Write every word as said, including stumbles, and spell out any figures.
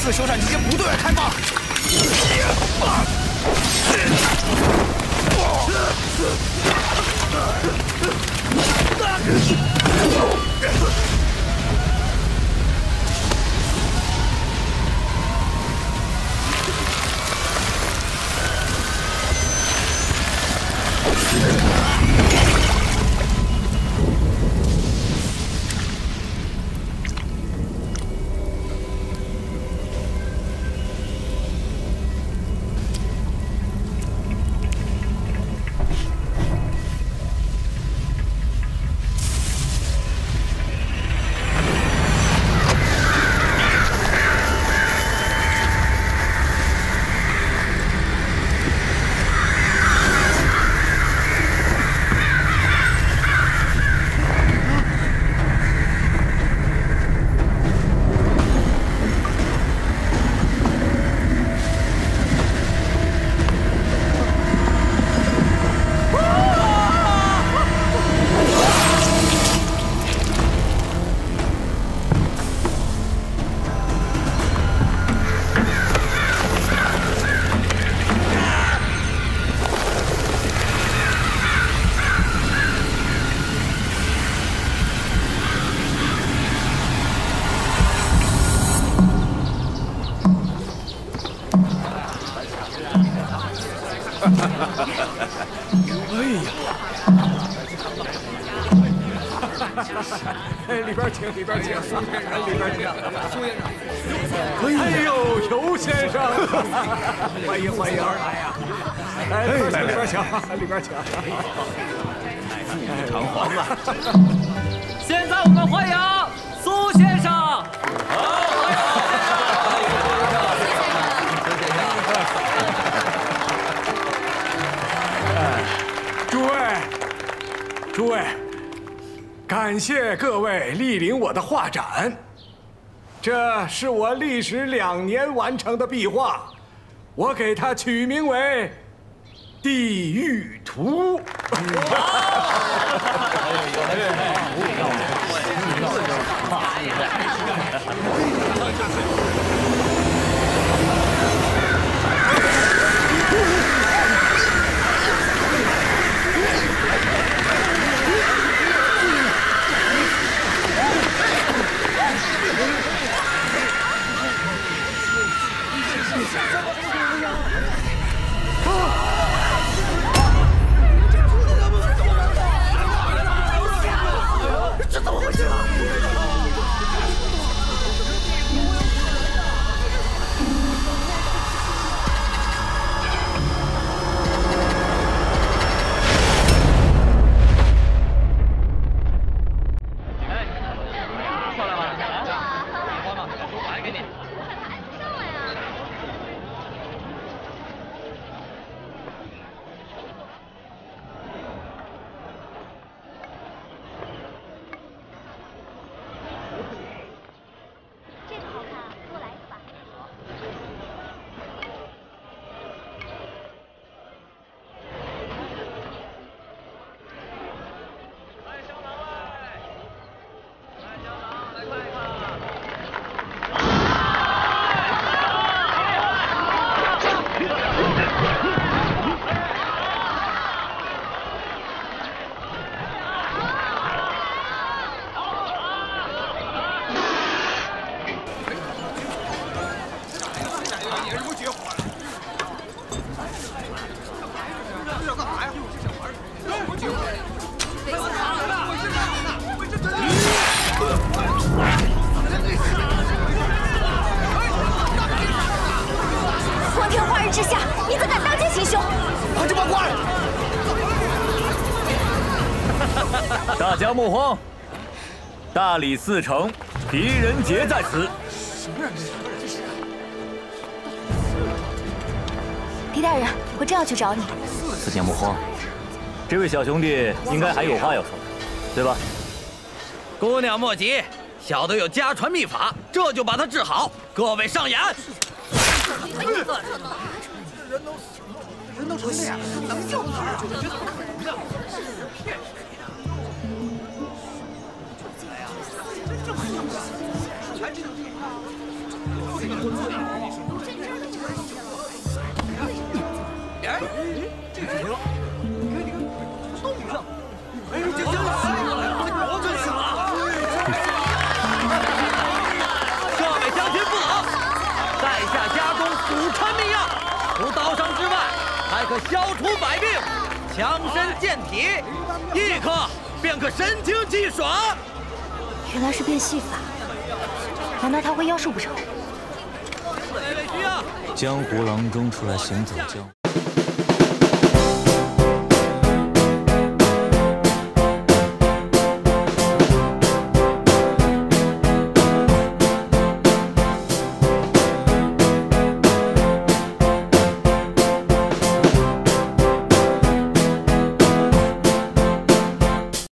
四修缮这些不对外开放。 里边请，里边请，苏先生，里边请，苏先生。哎呦，尤先生，欢迎欢迎！哎呀，哎，里边请，里边请， 长黄了。 现在我们欢迎苏先生。好。 诸位，诸位，感谢各位莅临我的画展。这是我历时两年完成的壁画，我给它取名为《地狱图》。 这怎么回事啊？ 皇天化日之下，你怎敢当街行凶？ 把这把关！ 大家莫慌，大理寺丞狄仁杰在此。 狄大人，我正要去找你。 四姐莫慌，这位小兄弟应该还有话要说，对吧？ 姑娘莫急，小的有家传秘法，这就把他治好。各位上眼。 人都死了，人都成这样，能救哪儿？这怎么可能呢？骗谁！哎呀，这么小，还知道这个？ 才可消除百病，强身健体，一刻便可神清气爽。 原来是变戏法，难道他会妖术不成？ 哪位需要？ 江湖郎中出来行走江湖。